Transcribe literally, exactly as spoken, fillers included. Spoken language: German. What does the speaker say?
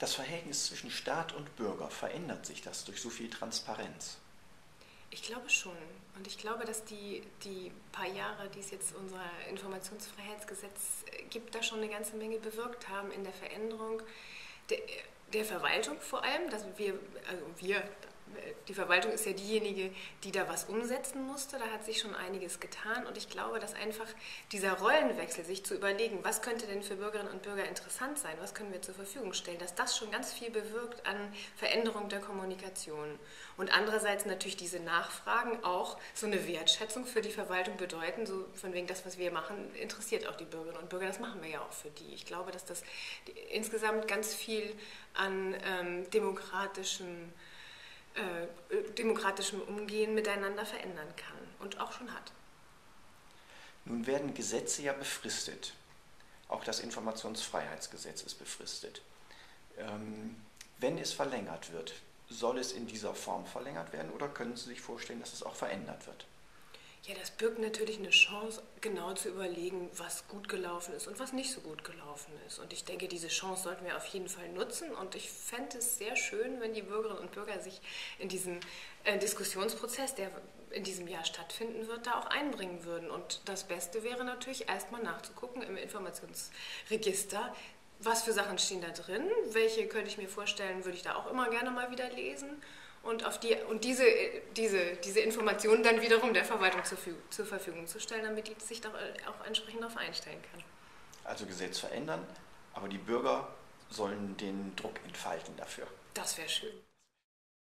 Das Verhältnis zwischen Staat und Bürger, verändert sich das durch so viel Transparenz? Ich glaube schon. Und ich glaube, dass die, die paar Jahre, die es jetzt unser Informationsfreiheitsgesetz gibt, da schon eine ganze Menge bewirkt haben in der Veränderung der, der Verwaltung vor allem. Dass wir, also wir, die Verwaltung ist ja diejenige, die da was umsetzen musste. Da hat sich schon einiges getan. Und ich glaube, dass einfach dieser Rollenwechsel, sich zu überlegen, was könnte denn für Bürgerinnen und Bürger interessant sein, was können wir zur Verfügung stellen, dass das schon ganz viel bewirkt an Veränderung der Kommunikation. Und andererseits natürlich diese Nachfragen auch so eine Wertschätzung für die Verwaltung bedeuten, so von wegen das, was wir machen, interessiert auch die Bürgerinnen und Bürger. Das machen wir ja auch für die. Ich glaube, dass das insgesamt ganz viel an ähm, demokratischem Äh, demokratischem Umgehen miteinander verändern kann und auch schon hat. Nun werden Gesetze ja befristet. Auch das Informationsfreiheitsgesetz ist befristet. Ähm, wenn es verlängert wird, soll es in dieser Form verlängert werden oder können Sie sich vorstellen, dass es auch verändert wird? Ja, das birgt natürlich eine Chance, genau zu überlegen, was gut gelaufen ist und was nicht so gut gelaufen ist. Und ich denke, diese Chance sollten wir auf jeden Fall nutzen. Und ich fände es sehr schön, wenn die Bürgerinnen und Bürger sich in diesen äh, Diskussionsprozess, der in diesem Jahr stattfinden wird, da auch einbringen würden. Und das Beste wäre natürlich, erstmal nachzugucken im Informationsregister, was für Sachen stehen da drin, welche könnte ich mir vorstellen, würde ich da auch immer gerne mal wieder lesen. Und, auf die, und diese, diese, diese Informationen dann wiederum der Verwaltung zur, zur Verfügung zu stellen, damit die sich doch auch entsprechend darauf einstellen kann. Also Gesetz verändern, aber die Bürger sollen den Druck entfalten dafür. Das wäre schön.